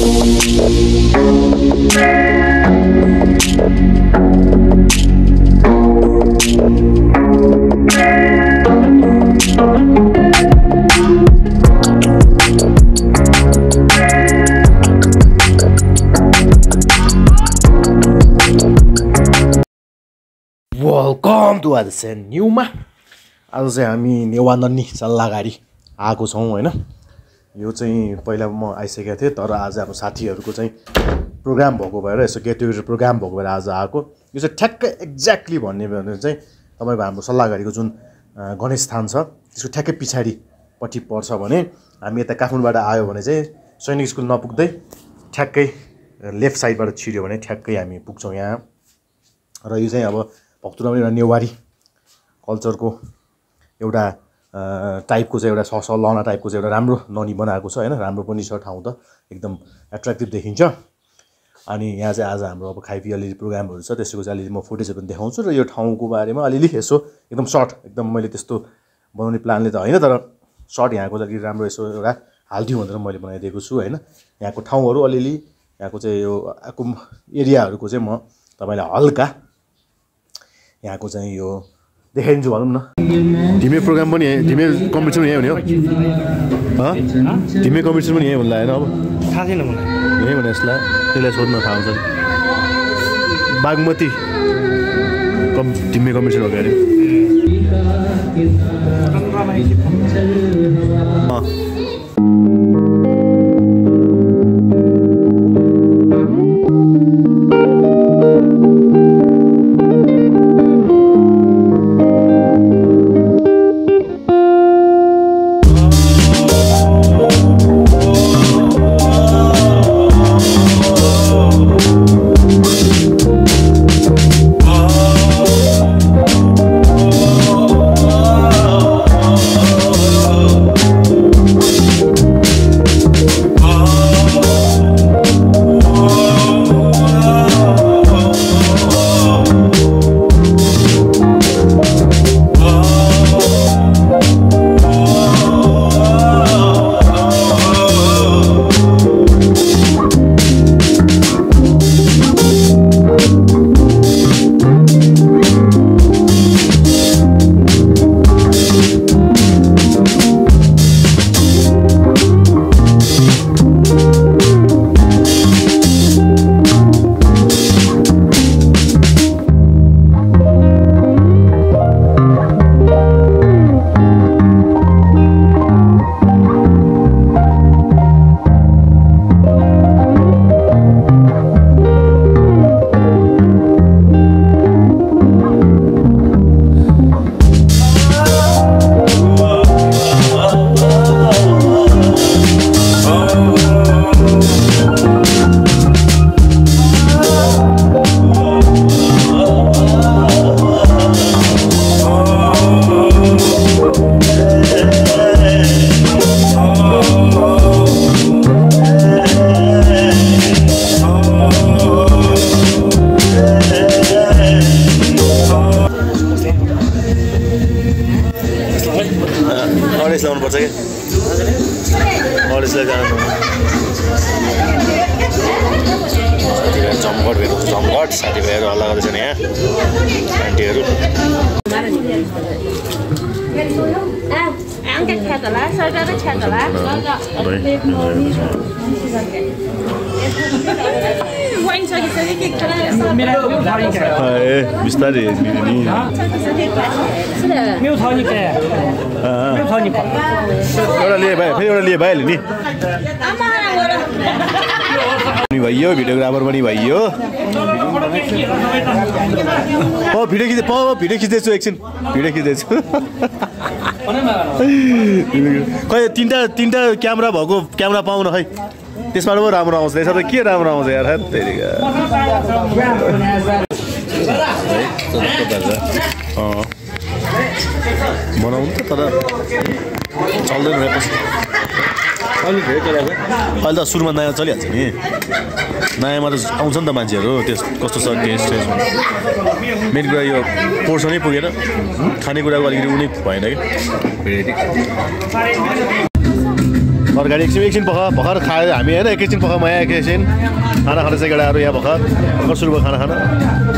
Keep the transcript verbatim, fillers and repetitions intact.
Welcome to आज चाहिँ pneuma आज चाहिँ हामी नेवा नन्नी सल्लाह गाडी आएको छौँ हैन। यो चाहिँ पहिला म आइसकेको थिएँ तर आज अब साथीहरूको चाहिँ प्रोग्राम भएको भएर यसो गेट टुगेदर प्रोग्राम भएको भएर आज आएको। यो चाहिँ ठ्याक्कै एक्ज्याक्टली भन्ने भने चाहिँ तपाईँको हाम्रो सल्लाह गाडीको जुन गणेश स्थान छ त्यसको ठ्याक्कै पछाडिपट्टि पर्छ भने हामी यता काठमाडौँबाट आयो भने चाहिँ सैनिक स्कुल नपुग्दै ठ्याक्कै लेफ्ट साइडबाट छिर्यो भने ठ्याक्कै हामी पुग्छौँ यहाँ। र यो चाहिँ अब भक्तपुरमा एउटा नेवारी कल्चरको एउटा टाइपको चाहिँ एउटा सस लहना टाइपको चाहिँ एउटा राम्रो ननी बनाएको छ हैन। राम्रो पनि छ, ठाउँ त एकदम एट्र्याक्टिभ देखिन्छ। अनि यहाँ चाहिँ आज हाम्रो अब खाइपी अलिअलि प्रोग्रामहरू छ, त्यसको चाहिँ अलिअलि म फुटेजहरू पनि देखाउँछु र यो ठाउँको बारेमा अलिअलि यसो एकदम सर्ट, एकदम मैले त्यस्तो बनाउने प्लानले त होइन तर सर्ट यहाँको चाहिँ राम्रो यसो एउटा हालिदिउँ भनेर मैले बनाइदिएको छु हैन। यहाँको ठाउँहरू अलिअलि यहाँको चाहिँ यो आको एरियाहरूको चाहिँ म तपाईँलाई हल्का यहाँको चाहिँ यो देखाइदिन्छु भनौँ न। ढिमे प्रोग्राम पनि ढिमे कम्पिटिसन यहीँ हुने हो, ढिमे कम्पिटिसन पनि यहीँ हुँला होइन। अब थाहा छैन मलाई यहीँ भने यसलाई त्यसलाई सोध्न थाहा हुन्छ। बागमती कम ढिमे कम्पिटिसन हो क्या अरे। अरेस लाउनु पर्छ कि अरेसलाई जानु साथीभाइहरू जमघट भेट्नु जमघट साथीभाइहरू हल्ला गर्दैछन् यहाँ आन्टीहरू। बिस्तारै एउटा लिए भाइ फेरि एउटा लिए भइहाल्यो नि भइयो भिडियोग्राफर पनि भइयो। प भिडियो खिच्दै प भिडियो खिच्दैछु एकछिन भिडियो खिच्दैछु। खै तिनवटा तिनवटा क्यामेरा भएको क्यामेरा पाउन खै त्यसबाट पो राम्रो आउँछ यसो त के राम्रो आउँछ यार त्यतिका बनाउनु त तर चल्दैन रहेछ अहिले त सुरुमा नयाँ चलिहाल्छ नि नयाँमा त आउँछ नि त मान्छेहरू त्यस कस्तो छ टेस्ट टेस्ट मेन कुरा यो पोर्सनै पुगेन खानेकुराको अलिकति उनी भएन कि तरकारी एकछिन एकछिन पख भर्खर खायो हामी होइन एकैछिन पख म यहाँ एकैछिन खाना खाँदैछ केटाहरू यहाँ भर्खर भर्खर सुरु भयो खाना खान